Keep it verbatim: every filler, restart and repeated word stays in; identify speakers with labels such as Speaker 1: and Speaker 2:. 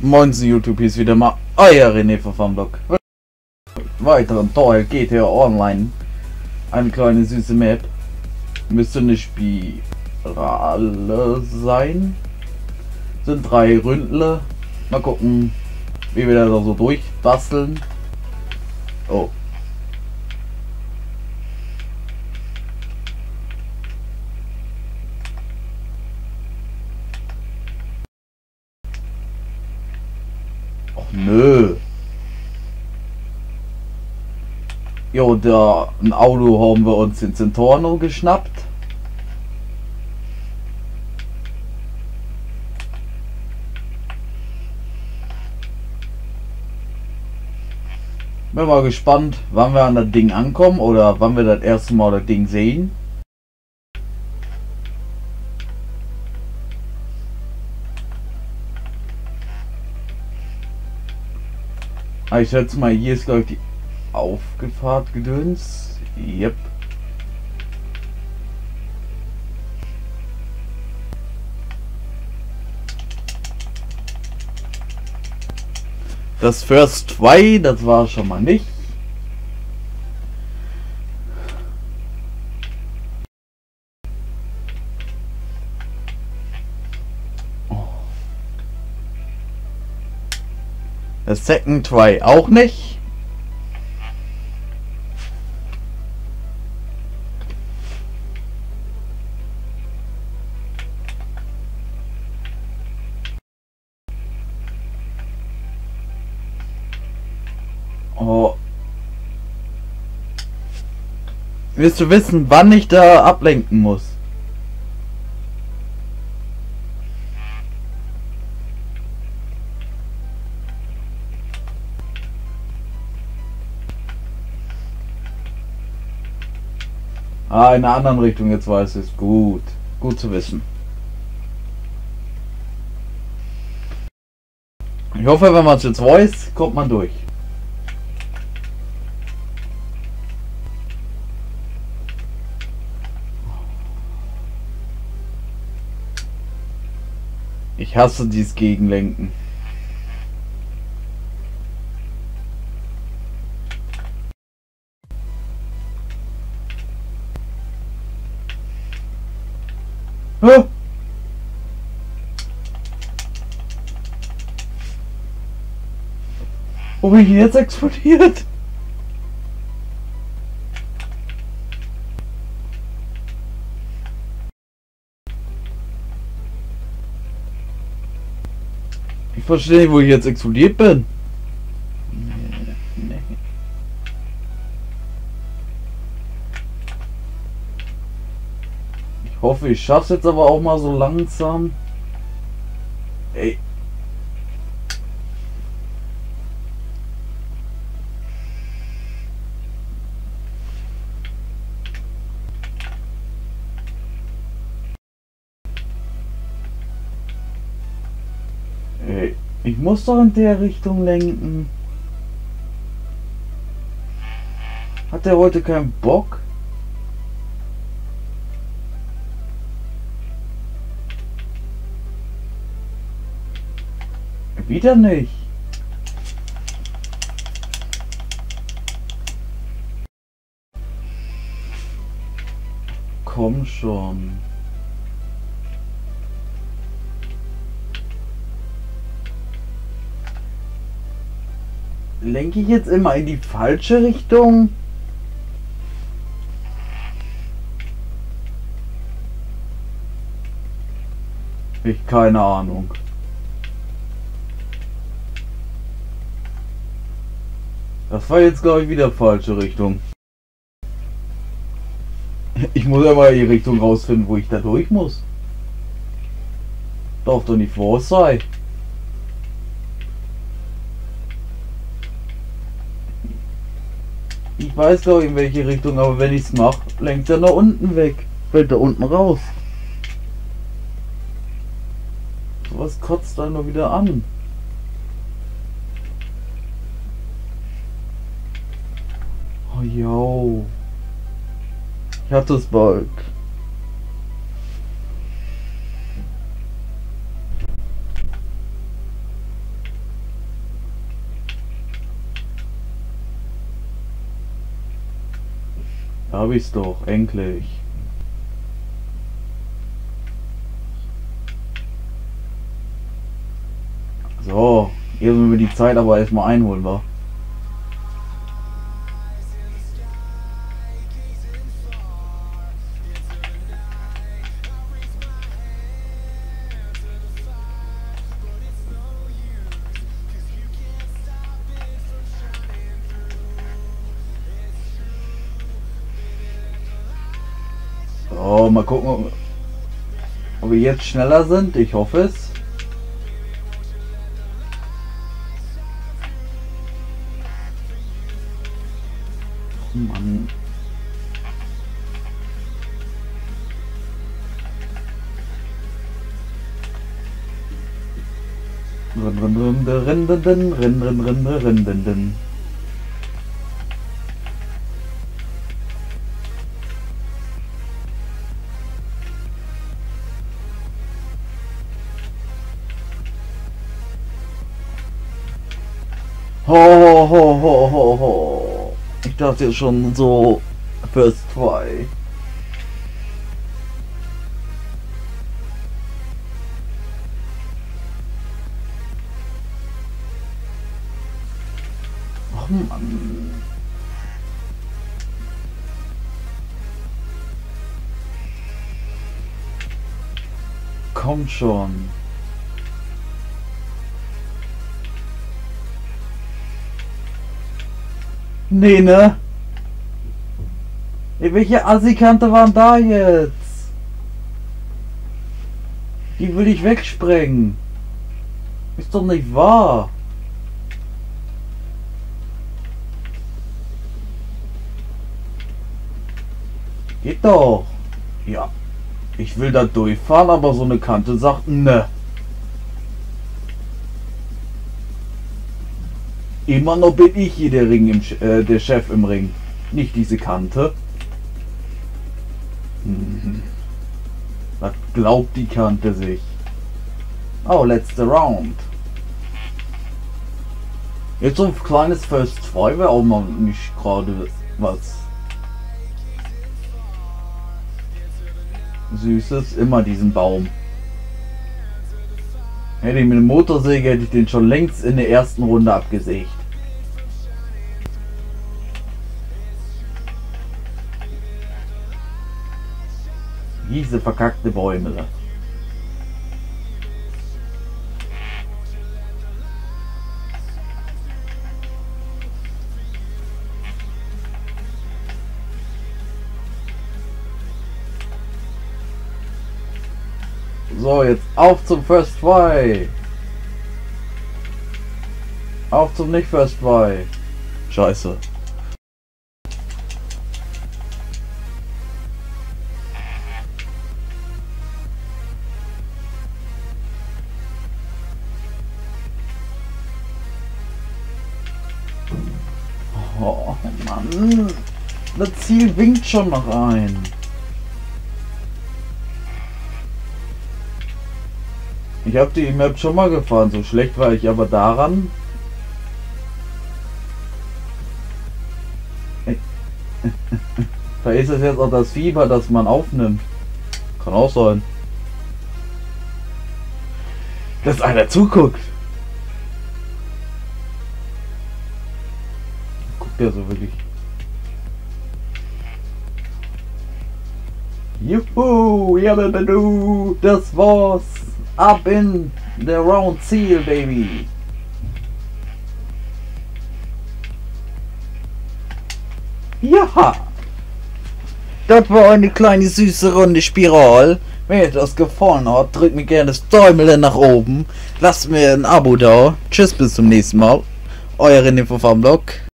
Speaker 1: Moin YouTube, hier ist wieder mal euer René von Farmblock. Weiteren Teil G T A Online. Eine kleine süße Map. Müsste eine Spirale sein. Sind drei Ründle. Mal gucken, wie wir da so durchbasteln. Oh. Och nö. Jo, da ein Auto haben wir uns in Centorno geschnappt. Bin mal gespannt, wann wir an das Ding ankommen oder wann wir das erste Mal das Ding sehen. Ich schätze mal, hier ist glaube ich die Aufgefahrt gedöns. Yep. Das First zwei, das war schon mal nicht. Das Second Try auch nicht. Oh. Willst du wissen, wann ich da ablenken muss? Ah, in einer anderen Richtung, jetzt weiß ich es. Gut. Gut zu wissen. Ich hoffe, wenn man es jetzt weiß, kommt man durch. Ich hasse dieses Gegenlenken. Hä? Wo bin ich jetzt explodiert? Ich verstehe nicht, wo ich jetzt explodiert bin. Nee, nee. Ich hoffe, ich schaff's jetzt aber auch mal so langsam. Ey. Ey, ich muss doch in der Richtung lenken. Hat der heute keinen Bock? Wieder nicht. Komm schon. Lenke ich jetzt immer in die falsche Richtung? Ich keine Ahnung. Das war jetzt glaube ich wieder falsche Richtung. Ich muss ja mal die Richtung rausfinden, wo ich da durch muss. Darf doch nicht wahr sein. Ich weiß glaube ich in welche Richtung, aber wenn ich es mache, lenkt er nach unten weg. Fällt da unten raus. Was kotzt da nur wieder an? Oh yo. Ich hatte es bald. Hab ich's doch, endlich. So, jetzt müssen wir die Zeit aber erstmal einholen, wa? So, mal gucken, ob wir jetzt schneller sind. Ich hoffe es. Oh Mann. Rin, rin, rin, rin, rin, rin, rin, rin, rin, rin, rin. Ho, ho, ho, ho, ho, ho. Ich dachte jetzt schon so First zwei. Oh Mann. Komm schon. Nee, ne? Ey, welche Assi-Kante waren da jetzt? Die will ich wegsprengen. Ist doch nicht wahr. Geht doch. Ja. Ich will da durchfahren, aber so eine Kante sagt ne. Immer noch bin ich hier der Ring im äh, der Chef im Ring. Nicht diese Kante. Hm. Was glaubt die Kante sich? Oh, letzte Round. Jetzt so ein kleines First zwei wäre auch mal nicht gerade was Süßes. Immer diesen Baum. Hätte ich mit dem Motorsäge, hätte ich den schon längst in der ersten Runde abgesägt. Diese verkackte Bäume da. So, jetzt auf zum First zwei. Auf zum nicht First zwei. Scheiße. Oh Mann. Das Ziel winkt schon noch ein. Ich habe die Map schon mal gefahren, so schlecht war ich aber daran. Da ist es jetzt auch das Fieber, das man aufnimmt. Kann auch sein. Dass einer zuguckt. Guckt der so wirklich. Juhu, ja, du, das war's. Ab in der Round Ziel, Baby. Ja, das war eine kleine süße Runde Spiral. Wenn euch das gefallen hat, drückt mir gerne das Däumchen nach oben. Lasst mir ein Abo da. Tschüss, bis zum nächsten Mal. Euer René von Farmblog.